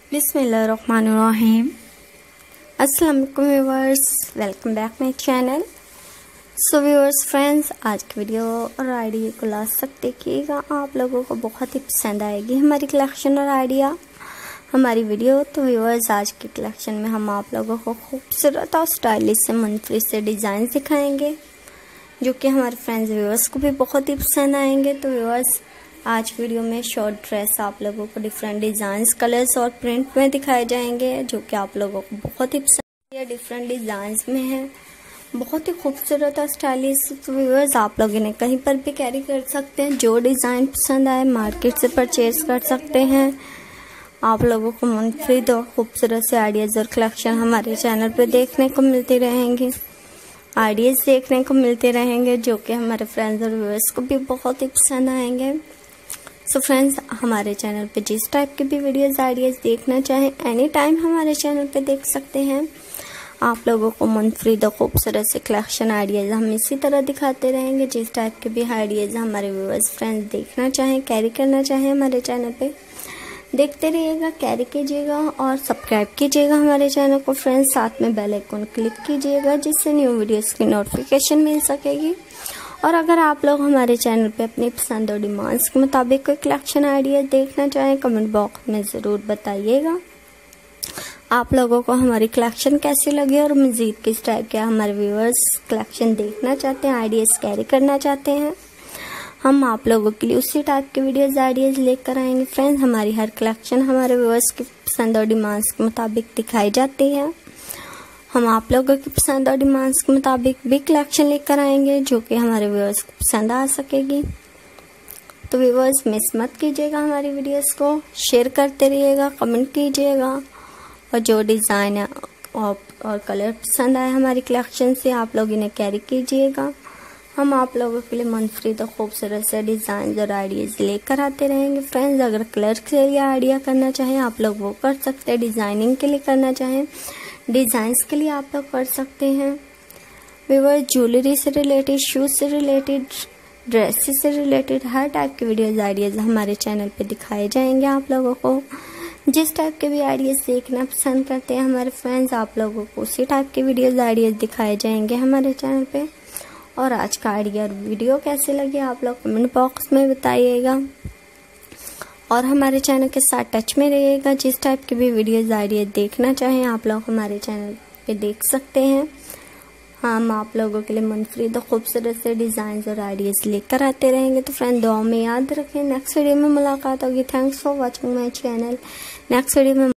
बिस्मिल्लाहिर्रहमानिर्रहीम। अस्सलाम वालेकुम viewers, welcome back my channel. So viewers friends, आज की वीडियो और आइडिया को लास्ट तक देखिएगा, आप लोगों को बहुत ही पसंद आएगी हमारी कलेक्शन और आइडिया, हमारी वीडियो। तो व्यूअर्स, आज की कलेक्शन में हम आप लोगों को खूबसूरत और स्टाइलिश से मुनफरिद से डिज़ाइन सिखाएंगे जो कि हमारे फ्रेंड्स व्यूअर्स को भी बहुत ही पसंद आएंगे। तो व्यूअर्स, आज वीडियो में शॉर्ट ड्रेस आप लोगों को डिफरेंट डिज़ाइंस, कलर्स और प्रिंट में दिखाए जाएंगे जो कि आप लोगों को बहुत ही पसंद है। डिफरेंट डिज़ाइंस में है, बहुत ही खूबसूरत और स्टाइलिश। तो व्यूअर्स, आप लोग इन्हें कहीं पर भी कैरी कर सकते हैं, जो डिज़ाइन पसंद आए मार्केट से परचेज कर सकते हैं। आप लोगों को मुनफरिद और खूबसूरत से आइडियाज़ और कलेक्शन हमारे चैनल पर देखने को मिलते रहेंगे, आइडियाज़ देखने को मिलते रहेंगे जो कि हमारे फ्रेंड्स और व्यूअर्स को भी बहुत ही पसंद आएंगे। सो फ्रेंड्स, हमारे चैनल पे जिस टाइप के भी वीडियोस आइडियाज़ देखना चाहें एनी टाइम हमारे चैनल पे देख सकते हैं। आप लोगों को मुनफरिद और खूबसूरत से कलेक्शन आइडियाज़ हम इसी तरह दिखाते रहेंगे। जिस टाइप के भी आइडियाज़ हमारे व्यूअर्स फ्रेंड्स देखना चाहें, कैरी करना चाहें हमारे चैनल पे, देखते रहिएगा, कैरी कीजिएगा और सब्सक्राइब कीजिएगा हमारे चैनल को फ्रेंड्स। साथ में बेल आइकन क्लिक कीजिएगा जिससे न्यू वीडियोस की नोटिफिकेशन मिल सकेगी। और अगर आप लोग हमारे चैनल पे अपनी पसंद और डिमांड्स के मुताबिक कोई कलेक्शन आइडिया देखना चाहें, कमेंट बॉक्स में ज़रूर बताइएगा। आप लोगों को हमारी कलेक्शन कैसी लगी और मज़ीद किस टाइप के हमारे व्यूअर्स कलेक्शन देखना चाहते हैं, आइडियाज़ कैरी करना चाहते हैं, हम आप लोगों के लिए उसी टाइप के वीडियोज़ आइडियाज़ लेकर आएंगे फ्रेंड्स। हमारी हर कलेक्शन हमारे व्यूअर्स की पसंद और डिमांड्स के मुताबिक दिखाई जाती है। हम आप लोगों की पसंद और डिमांड्स के मुताबिक भी कलेक्शन लेकर आएंगे जो कि हमारे व्यूअर्स को पसंद आ सकेगी। तो व्यूअर्स, मिस मत कीजिएगा हमारी वीडियोस को, शेयर करते रहिएगा, कमेंट कीजिएगा और जो डिज़ाइन है और कलर पसंद आए हमारी कलेक्शन से आप लोग इन्हें कैरी कीजिएगा। हम आप लोगों के लिए मुनफरिद और खूबसूरत से डिज़ाइन और आइडियाज़ लेकर आते रहेंगे फ्रेंड्स। अगर कलर के लिए आइडिया करना चाहें आप लोग वो कर सकते हैं, डिज़ाइनिंग के लिए करना चाहें डिज़ाइंस के लिए आप लोग कर सकते हैं। व्यूअर्स, ज्वेलरी से रिलेटेड, शूज़ से रिलेटेड, ड्रेसेस से रिलेटेड हर टाइप के वीडियोज़ आइडियाज़ हमारे चैनल पे दिखाए जाएंगे। आप लोगों को जिस टाइप के भी आइडियाज़ देखना पसंद करते हैं हमारे फ्रेंड्स, आप लोगों को उसी टाइप के वीडियोज़ आइडियाज़ दिखाए जाएंगे हमारे चैनल पे। और आज का आइडिया और वीडियो कैसे लगे आप लोग कमेंट बॉक्स में बताइएगा और हमारे चैनल के साथ टच में रहिएगा। जिस टाइप के भी वीडियोज़ आइडिया देखना चाहें आप लोग हमारे चैनल पे देख सकते हैं। हम आप लोगों के लिए मुनफरिद और खूबसूरत से डिज़ाइन और आइडियाज़ लेकर आते रहेंगे। तो फ्रेंड, दुआ में याद रखें, नेक्स्ट वीडियो में मुलाकात होगी। Thanks for watching my channel. Next video में